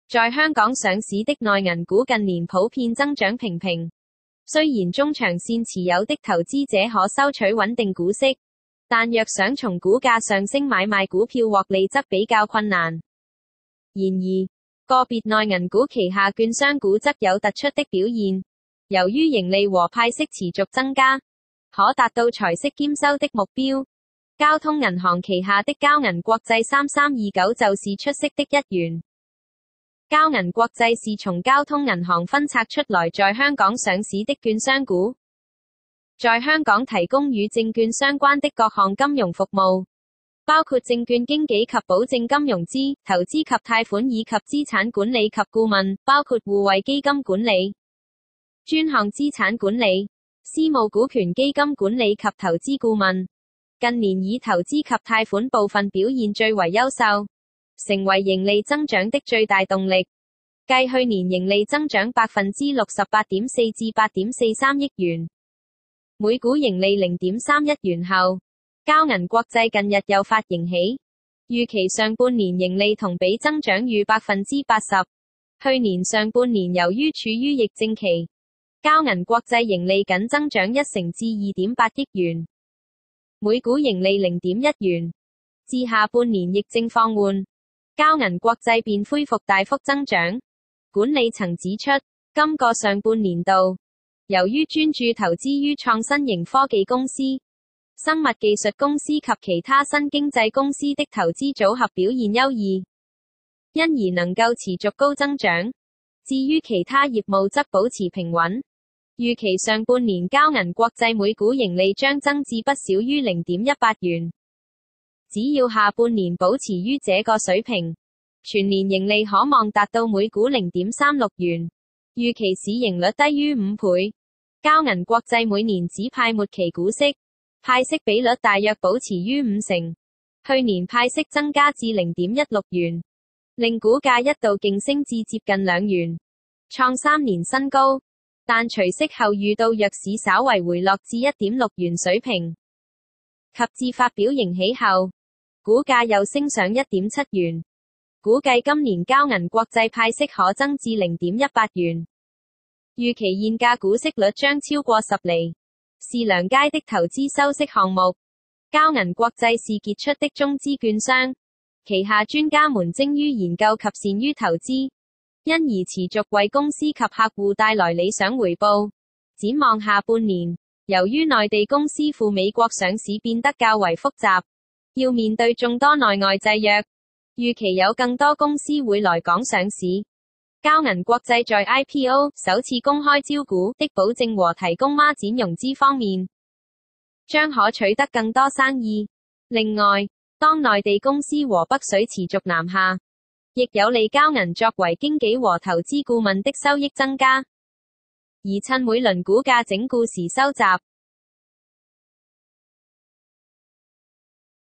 在香港上市的內銀股近年普遍增長平平，雖然中長線持有的投資者可收取穩定股息，但若想從股價上升買賣股票獲利則比較困難。然而，個別內銀股旗下券商股則有突出的表現，由於盈利和派息持續增加，可達到財息兼收的目標。交通銀行旗下的交銀國際3329就是出色的一員。交銀國際是從交通銀行分拆出來在香港上市的券商股，在香港提供與證券相關的各項金融服務，包括證券經紀及保證金融資、投資及貸款以及資產管理及顧問，包括互惠基金管理、專項資產管理、私募股權基金管理及投資顧問。近年以投資及貸款部分表現最為優秀，成為盈利增長的最大動力。繼去年盈利增長 68.4% 至8.43億元，每股盈利 0.31 元後，交銀國際近日又發盈喜，預期上半年盈利同比增長逾 80%。去年上半年由於處於疫症期，交銀國際盈利僅增長1成至 2.8 億元，每股盈利 0.1 元。至下半年疫症放緩，交銀國際便恢復大幅增長。管理層指出，今個上半年度，由於專注投資於創新型科技公司、生物技術公司及其他新經濟公司的投資組合表現優異，因而能夠持續高增長。至於其他業務則保持平穩。預期上半年交銀國際每股盈利將增至不少於 0.18 元。只要下半年保持於這個水平，全年盈利可望達到每股 0.36 元。預期市盈率低於5倍。交銀國際每年只派末期股息，派息比率大約保持於5成。去年派息增加至 0.16 元，令股價一度勁升至接近2元，創3年新高。但除息後遇到弱市稍為回落至 1.6 元水平，及至發表盈喜後，股價又升上 1.7 元。估計今年交銀國際派息可增至 0.18 元。預期現價股息率將超過10厘，是良佳的投資收息項目。交銀國際是傑出的中資券商，旗下專家們精於研究及善於投資，因而持續為公司及客戶帶來理想回報。展望下半年，由於內地公司赴美國上市變得較為複雜，要面對眾多內外制約，預期有更多公司會來港上市。交銀國際在 IPO 首次公開招股的保證和提供孖展融資方面，將可取得更多生意。另外，當內地公司和北水持續南下，亦有利交銀作為經紀和投資顧問的收益增加。而趁每輪股價整固時收集，